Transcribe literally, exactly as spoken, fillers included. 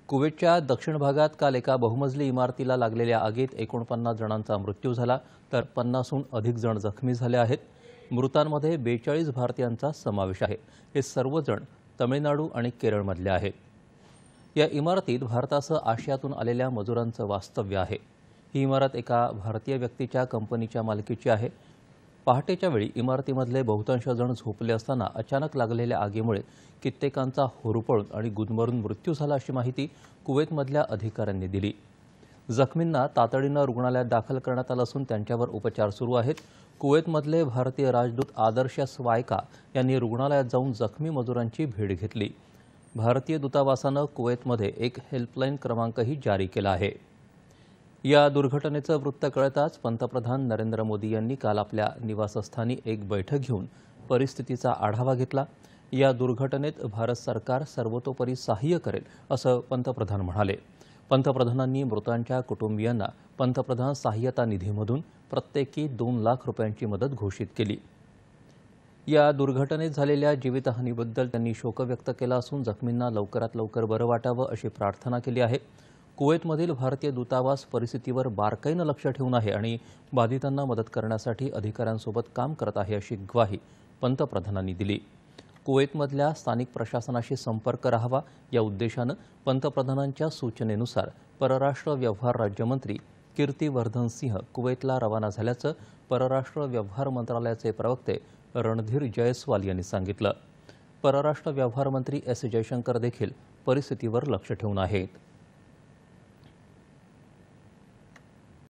कुवेतच्या दक्षिण भागात काल एका बहुमजली इमारतीला लागलेल्या आगीत एकोणपन्नास जणांचा मृत्यू झाला तर पन्नासहून अधिक जण जखमी झाले आहेत। मृतांमध्ये बेचाळीस भारतीयांचा समावेश आहे। हे सर्वजण तमिळनाडू आणि केरळमधले आहेत। या इमारतीत भारतासह आशियातून आलेल्या मजुरांचं वास्तव्य आहे। ही इमारत एका भारतीय व्यक्तीच्या कंपनीच्या मालकीची आहे। पहाटेच्या वेळी इमारतीमधले बहुतांश जण झोपले असताना अचानक लागलेल्या आगीमुळे कित्येकांचा होरपळून आणि गुदमरून मृत्यू झाला अशी माहिती कुवेतमधल्या अधिकाऱ्यांनी दिली। जखमींना तातडीनं रुग्णालयात दाखल करण्यात आलं असून त्यांच्यावर उपचार सुरू आहेत। कुवेतमधले भारतीय राजदूत आदर्श स्वायका यांनी रुग्णालयात जाऊन जखमी मजुरांची भेट घेतली। भारतीय दूतावासानं कुवेतमध्ये एक हेल्पलाईन क्रमांकही जारी केला आहे। या दुर्घटनेचं वृत्त कळताच पंतप्रधान नरेंद्र मोदी यांनी काल आपल्या निवासस्थानी एक बैठक घेऊन परिस्थितीचा आढावा घेतला। या दुर्घटनेत भारत सरकार सर्वतोपरी सहाय्य करेल असं पंतप्रधान म्हणाले। पंतप्रधानांनी मृतांच्या कुटुंबियांना पंतप्रधान सहाय्यता निधीमधून प्रत्येकी दोन लाख रुपयांची मदत घोषित केली। या दुर्घटनेत झालेल्या जीवितहानीबद्दल त्यांनी शोक व्यक्त केला असून जखमींना लवकरात लवकर बरं वाटावं अशी प्रार्थना केली आहे। कुवेतमधील भारतीय दूतावास परिस्थितीवर बारकाईनं लक्ष ठेवून आहे आणि बाधितांना मदत करण्यासाठी अधिकाऱ्यांसोबत काम करत आहे अशी ग्वाही पंतप्रधानांनी दिली। कुवेतमधल्या स्थानिक प्रशासनाशी संपर्क राहावा या उद्देशानं पंतप्रधानांच्या सूचनेनुसार परराष्ट्र व्यवहार राज्यमंत्री कीर्तिवर्धन सिंह कुवेतला रवाना झाल्याचं परराष्ट्र व्यवहार मंत्रालयाचे प्रवक्ते रणधीर जयस्वाल यांनी सांगितलं। परराष्ट्र व्यवहार मंत्री एस जयशंकर देखील परिस्थितीवर लक्ष ठेवून आहेत।